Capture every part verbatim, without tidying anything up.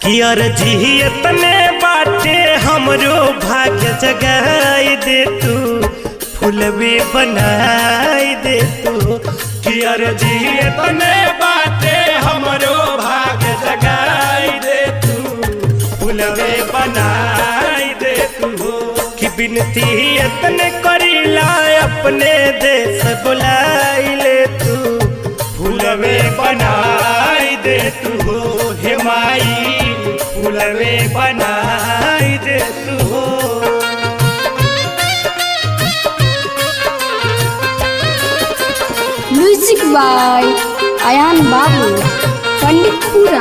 कि अर्जी तने बाटे हमरो भाग्य जगाई दे तू फूलवे बनाई दे तू। कि अर्जी तने बाटे हमरो भाग्य जगाई दे तू फूलवे बनाई दे तू। कि बिनती तने करीला अपने देश बुलाई ले तू फूलवे बनाई दे तू। हे माई फूलवे बनाई दे तू। म्यूजिक बाय अयान बाबू पंडितपुरा।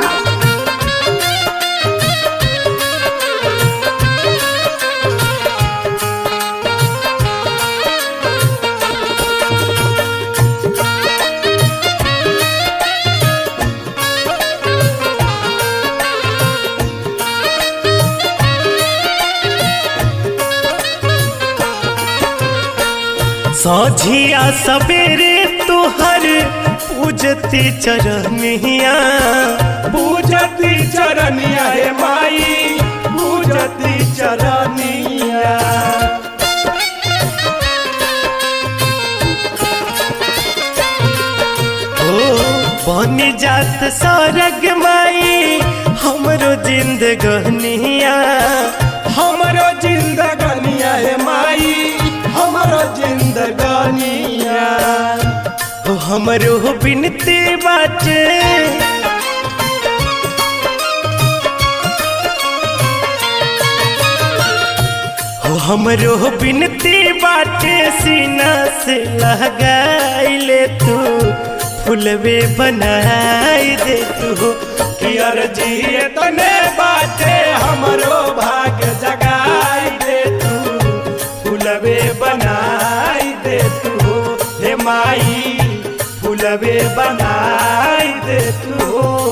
सौझिया सवेरे तुहर पूजती चरनिया पूजती चरनिया हे माई पूजती चरनिया। ओ बन जात सरग माई हमरो जिंदगनिया हमरो जिंदगनिया हे माई हमरो जिंदगनिया। हो हमरो बिनती बाटे हो हमरो बिनती बाटे सीना से लगाई ले तू फूलवे बनाई दे तू। कि अर्जी तने बाटे हमरो भाग्य जगाई दे तू फूलवे बनाई दे तू। हे माई फूलवे बनाई दे तू।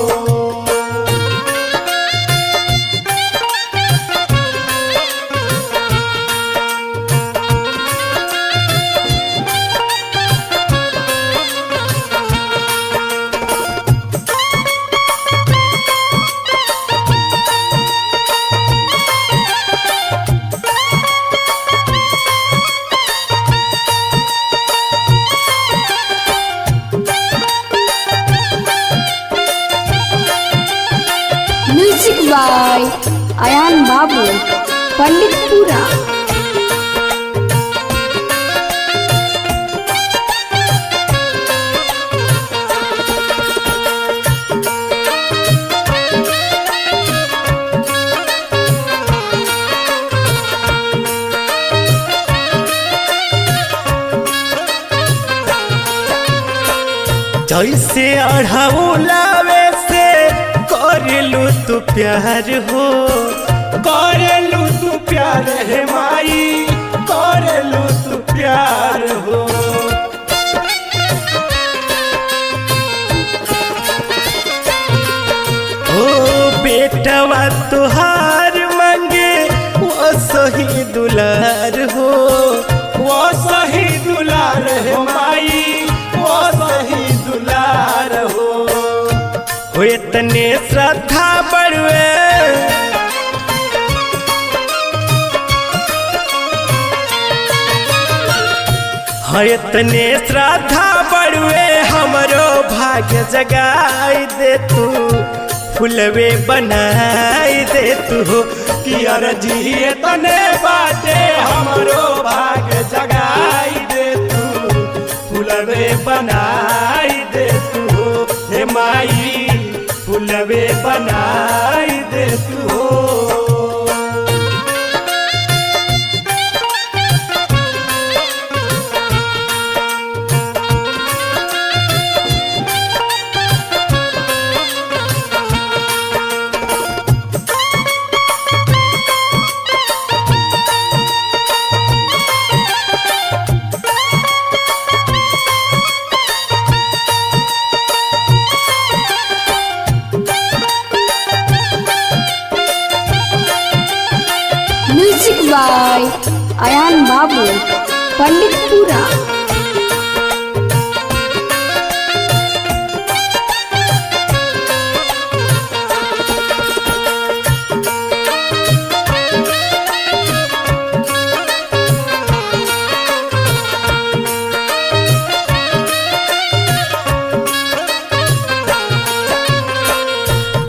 म्यूजिक बाय अयान बाबू पंडितपुरा। जैसे अढ़ाउलावे से करेलू तू प्यार हो करेलू तू प्यार हे माई करेलू तू प्यार हो। ओ बेटवा तुहार मांगे वो सही दुलार हो वो सही दुलार हे माई वो सही दुलार हो। हो इतने श्रद्धा बढ़वे हो इतने श्रद्धा बढ़वे हमरो भाग्य जगाई दे तू फूलवे बनाई दे तू। कि अर्जी तने बाटे हमरो भाग्य जगाई दे तू फूलवे बनाई दे तू। हे माई फूलवे बनाई दे तू। म्यूजिक बाय अयान बाबू पंडितपुरा।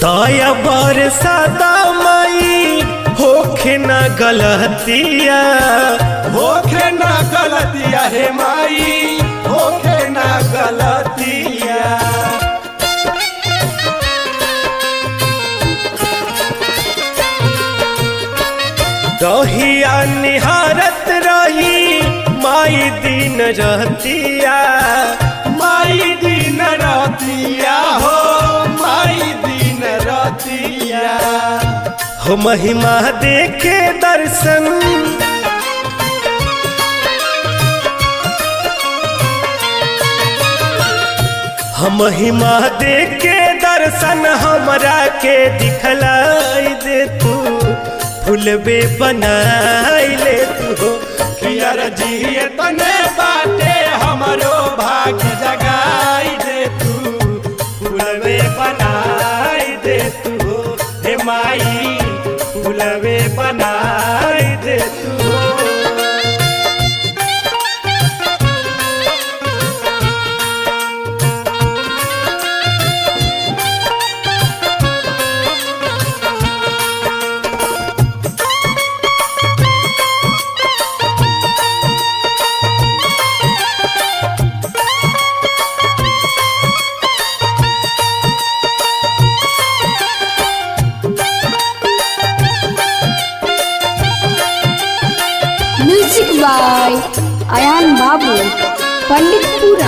दया बरसाता माई होखे न गलतिया होखे न गलतिया हे माई होखे न गलतिया दहिया निहारत रही माई दिन रहतिया माई दिन रतिया हो माई दिन रतिया हो महिमा देखे दर्शन हम महिमा देखे दर्शन हमरा के दिखलाई दे तू फूलबे बनाई ले तू कियर जी तने बाटे हमरो भाग्य जगाई दे तू फूलबे बनाई दे तू हे माई फूलबे बनाई दे तू म्यूजिक बाय अयान बाबू पंडितपुरा।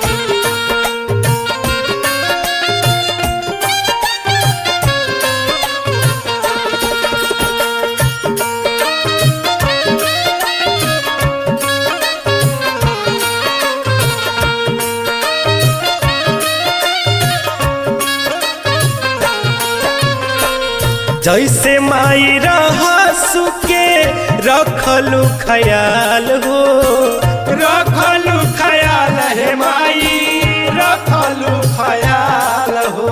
जैसे माई रहा सुके रखलू ख्याल हो रखलू ख्याल हे माई रखलू ख्याल हो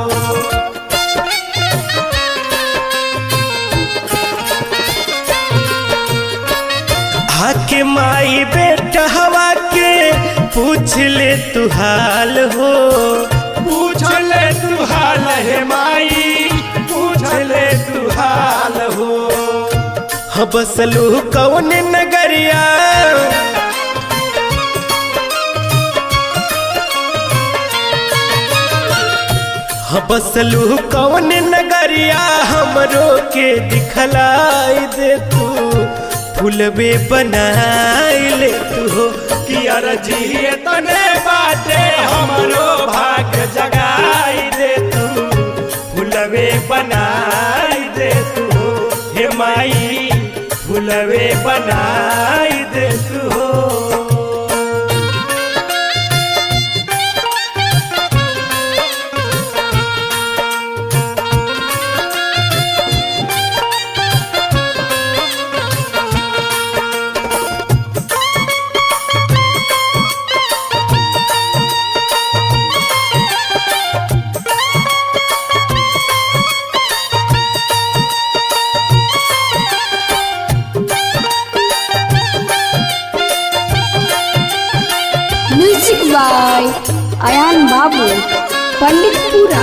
आके माई बेटा हवा के पूछ ले तू हाल हो पूछ ले तू हाल हे माई पूछ ले तू हाल हो बसलू कौन नगरिया बसलू कौन नगरिया हमरो के दिखलाई दे तू फूलबे बनाई ले तू कियर जी तने बाटे हमरो भाग्य जगाई दे तू फूलबे बनाई दे तू हे माई फूलबे बनाई दे तू म्यूजिक बाय अयान बाबू पंडितपुरा।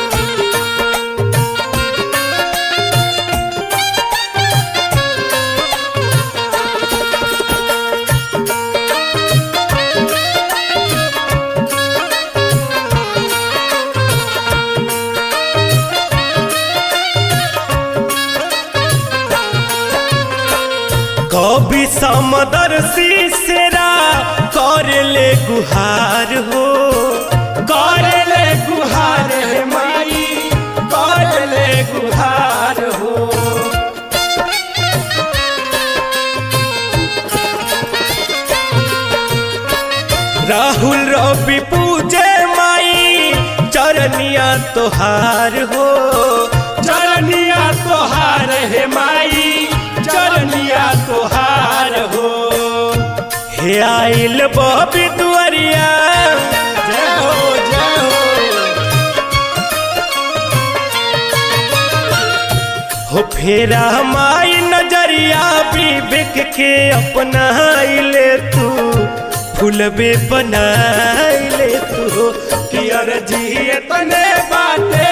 कभी समदर्शी सेरा कर ले गुहार हो कर ले गुहार हे माई कर ले गुहार हो राहुल रवि पूजे माई चरनिया तोहार हो चरनिया तोहार हे माई चरनिया तोहार हो हे आइल बबी दुआरिया जय हो जय हो फेरा माई नजरिया विवेक के अपना ले तू फूलबे बनाई ले तू कियर जी तने बाटे